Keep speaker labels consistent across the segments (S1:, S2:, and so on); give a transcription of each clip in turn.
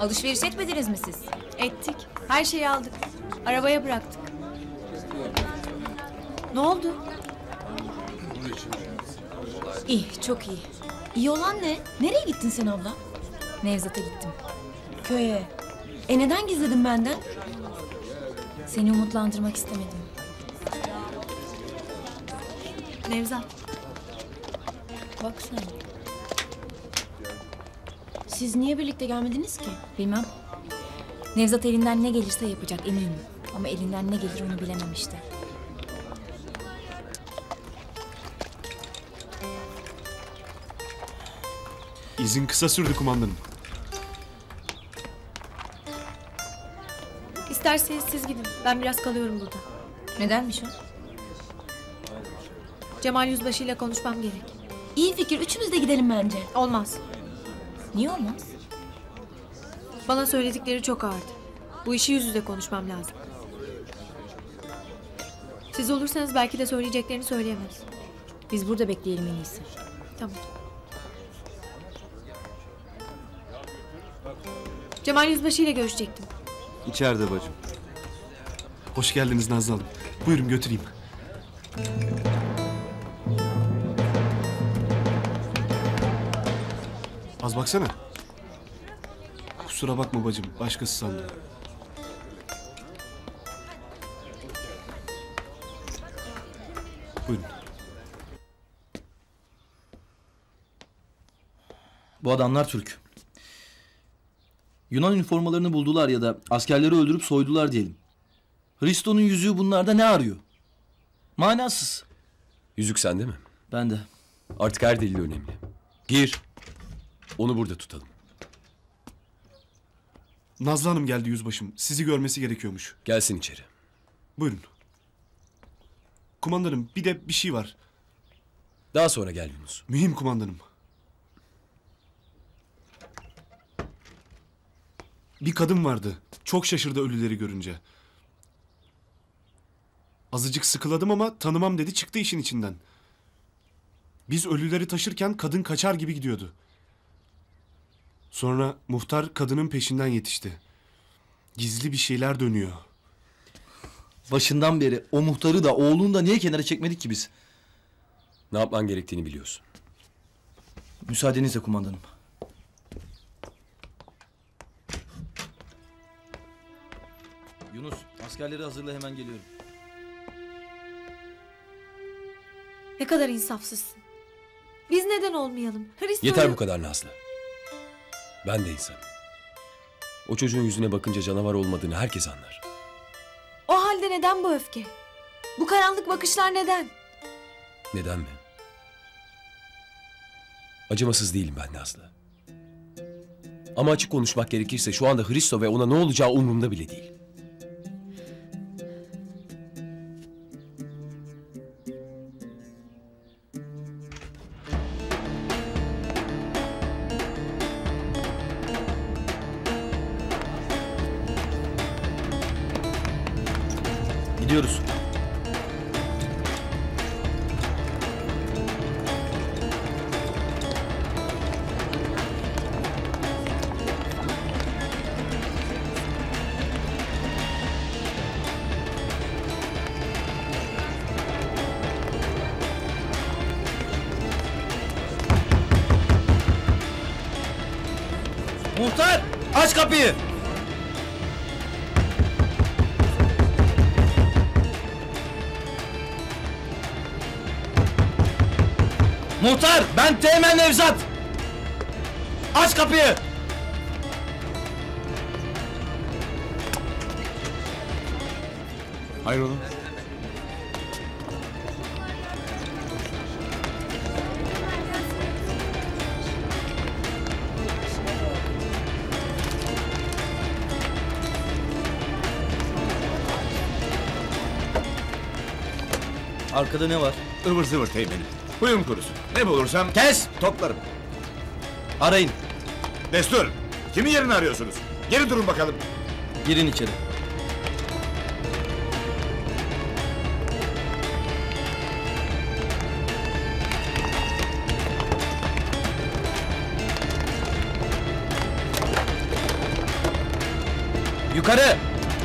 S1: Alışveriş etmediniz mi siz?
S2: Ettik. Her şeyi aldık. Arabaya bıraktık. Ne oldu?
S1: İyi, çok iyi.
S3: İyi olan ne? Nereye gittin sen abla?
S1: Nevzat'a gittim.
S3: Köye. Neden gizledin benden?
S1: Seni umutlandırmak istemedim.
S2: Nevzat.
S3: Bak sen. Siz niye birlikte gelmediniz ki?
S1: Bilmem. Nevzat elinden ne gelirse yapacak eminim. Ama elinden ne gelir onu bilemem işte.
S4: İzin kısa sürdü kumandanım.
S2: İsterseniz siz gidin. Ben biraz kalıyorum burada.
S1: Nedenmiş o?
S2: Cemal Yüzbaşı ile konuşmam gerek.
S3: İyi fikir. Üçümüz de gidelim bence.
S2: Olmaz.
S1: Niye olmaz?
S2: Bana söyledikleri çok ağırdı. Bu işi yüz yüze konuşmam lazım. Siz olursanız belki de söyleyeceklerini söyleyemez.
S1: Biz burada bekleyelim en iyisi.
S2: Tamam. Cemal Yüzbaşı ile görüşecektim.
S4: İçeride bacım. Hoş geldiniz Nazlı Hanım. Buyurun götüreyim. Az baksana. Kusura bakma bacım. Başkası sandım. Buyurun.
S5: Bu adamlar Türk. Yunan üniformalarını buldular ya da askerleri öldürüp soydular diyelim. Hristo'nun yüzüğü bunlarda ne arıyor? Manasız.
S6: Yüzük sende mi?
S5: Ben de.
S6: Artık her delil önemli. Gir. Onu burada tutalım.
S4: Nazlı Hanım geldi yüzbaşım. Sizi görmesi gerekiyormuş.
S6: Gelsin içeri.
S4: Buyurun. Kumandanım bir de bir şey var.
S6: Daha sonra gel Yunus.
S4: Mühim kumandanım. Bir kadın vardı. Çok şaşırdı ölüleri görünce. Azıcık sıkıladım ama tanımam dedi, çıktı işin içinden. Biz ölüleri taşırken kadın kaçar gibi gidiyordu. Sonra muhtar kadının peşinden yetişti. Gizli bir şeyler dönüyor.
S5: Başından beri o muhtarı da oğlunu da niye kenara çekmedik ki biz?
S6: Ne yapman gerektiğini biliyorsun.
S5: Müsaadenizle kumandanım. Yunus, askerleri hazırla, hemen geliyorum.
S2: Ne kadar insafsızsın. Biz neden olmayalım? Hristo'yu...
S6: Yeter bu kadar Nazlı. Ben de insanım. O çocuğun yüzüne bakınca canavar olmadığını herkes anlar.
S2: O halde neden bu öfke? Bu karanlık bakışlar neden?
S6: Neden mi? Acımasız değilim ben Nazlı. Ama açık konuşmak gerekirse şu anda Hristo ve ona ne olacağı umurumda bile değil.
S5: Gidiyoruz. Muhtar, aç kapıyı. Muhtar, ben Teğmen Nevzat. Aç kapıyı.
S7: Hayrola?
S5: Arkada ne var?
S7: Ivır zıvır teğmenim. Huyum kurusun. Ne bulursam
S5: Kes!
S7: toplarım.
S5: Arayın.
S7: Destur! Kimin yerini arıyorsunuz? Geri durun bakalım.
S5: Girin içeri. Yukarı!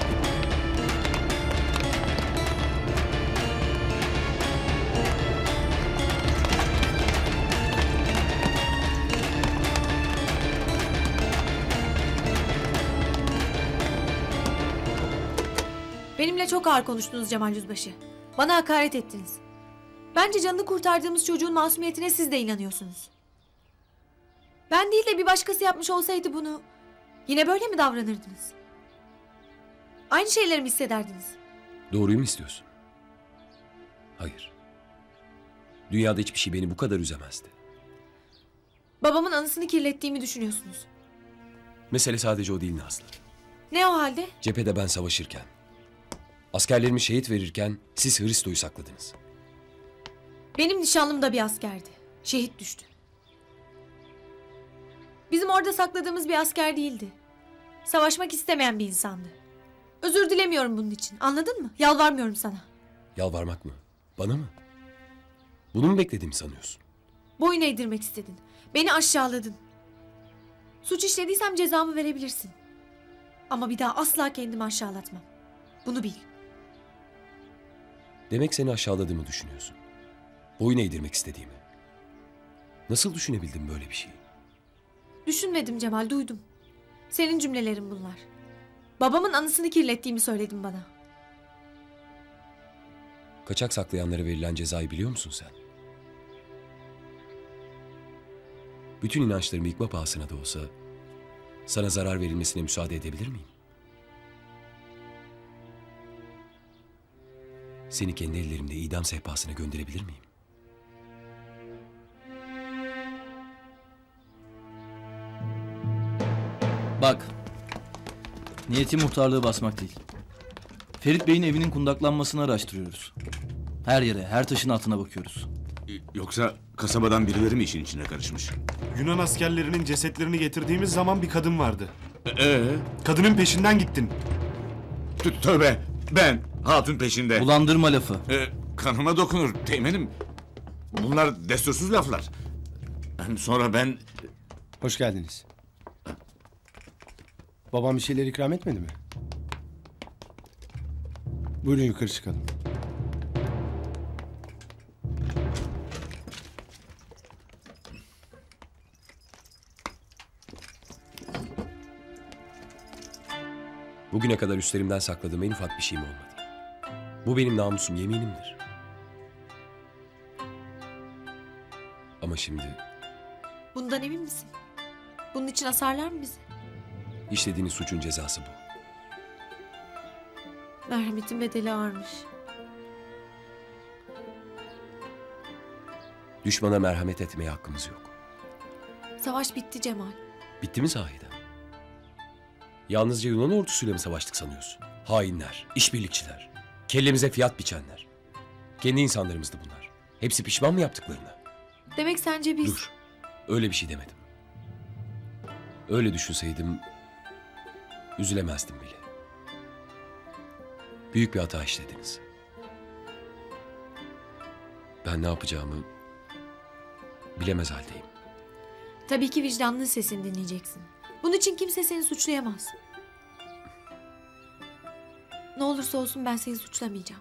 S2: Benimle çok ağır konuştunuz Cemal Yüzbaşı. Bana hakaret ettiniz. Bence canını kurtardığımız çocuğun masumiyetine siz de inanıyorsunuz. Ben değil de bir başkası yapmış olsaydı bunu yine böyle mi davranırdınız? Aynı şeyleri mi hissederdiniz?
S6: Doğruyu mu istiyorsun? Hayır. Dünyada hiçbir şey beni bu kadar üzemezdi.
S2: Babamın anısını kirlettiğimi düşünüyorsunuz.
S6: Mesele sadece o değil Nazlı.
S2: Ne o halde?
S6: Cephede ben savaşırken, askerlerimi şehit verirken siz Hristo'yu sakladınız.
S2: Benim nişanlım da bir askerdi. Şehit düştü. Bizim orada sakladığımız bir asker değildi. Savaşmak istemeyen bir insandı. Özür dilemiyorum bunun için. Anladın mı? Yalvarmıyorum sana.
S6: Yalvarmak mı? Bana mı? Bunu mu beklediğimi sanıyorsun?
S2: Boyun eğdirmek istedin. Beni aşağıladın. Suç işlediysem cezamı verebilirsin. Ama bir daha asla kendimi aşağılatmam. Bunu bil.
S6: Demek seni aşağıladığımı düşünüyorsun. Boyun eğdirmek istediğimi. Nasıl düşünebildim böyle bir şeyi?
S2: Düşünmedim Cemal, duydum. Senin cümlelerin bunlar. Babamın anısını kirlettiğimi söyledin bana.
S6: Kaçak saklayanlara verilen cezayı biliyor musun sen? Bütün inançlarımı yıkma pahasına da olsa sana zarar verilmesine müsaade edebilir miyim? Seni kendi ellerimle idam sehpasına gönderebilir miyim?
S5: Bak. Niyeti muhtarlığı basmak değil. Ferit Bey'in evinin kundaklanmasını araştırıyoruz. Her yere, her taşın altına bakıyoruz.
S7: Yoksa kasabadan birileri mi işin içine karışmış?
S4: Yunan askerlerinin cesetlerini getirdiğimiz zaman bir kadın vardı.
S7: Ee?
S4: Kadının peşinden gittin.
S7: Tövbe! Ben hatun peşinde.
S5: Bulandırma lafı.
S7: Kanıma dokunur teğmenim. Bunlar destursuz laflar. Hem sonra ben...
S8: Hoş geldiniz. Babam bir şeyler ikram etmedi mi? Buyurun yukarı çıkalım.
S6: Bugüne kadar üstlerimden sakladığım en ufak bir şeyim olmadı. Bu benim namusum, yeminimdir. Ama şimdi
S2: Bundan emin misin? Bunun için asarlar mı bizi?
S6: işlediğiniz suçun cezası bu.
S2: Merhametin bedeli ağırmış.
S6: Düşmana merhamet etmeye hakkımız yok.
S2: Savaş bitti Cemal.
S6: Bitti mi sahiden? Yalnızca Yunan ordusuyla mı savaştık sanıyorsun? Hainler, işbirlikçiler, kellemize fiyat biçenler. Kendi insanlarımızdı bunlar. Hepsi pişman mı yaptıklarına?
S2: Demek sence biz...
S6: Dur, öyle bir şey demedim. Öyle düşünseydim üzülemezdim bile. Büyük bir hata işlediniz. Ben ne yapacağımı bilemez haldeyim.
S2: Tabii ki vicdanının sesini dinleyeceksin. Bunun için kimse seni suçlayamaz. Ne olursa olsun ben seni suçlamayacağım.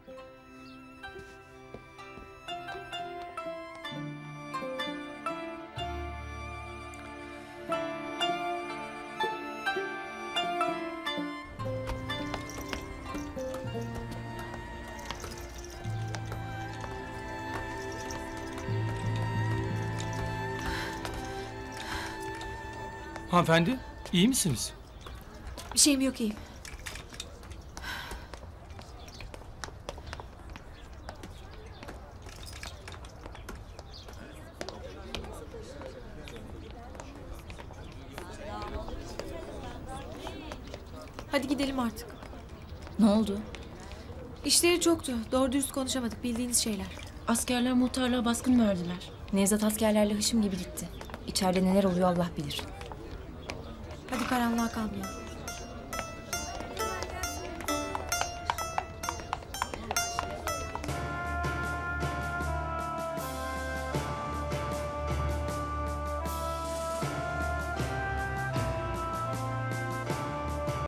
S9: Hanımefendi, iyi misiniz?
S2: Bir şeyim yok, iyiyim. Hadi gidelim artık.
S1: Ne oldu?
S2: İşleri çoktu. Doğru dürüst konuşamadık. Bildiğiniz şeyler.
S3: Askerler muhtarlığa baskın verdiler.
S1: Nevzat askerlerle hışım gibi gitti. İçeride neler oluyor Allah bilir.
S2: Hadi karanlığa kalmayalım.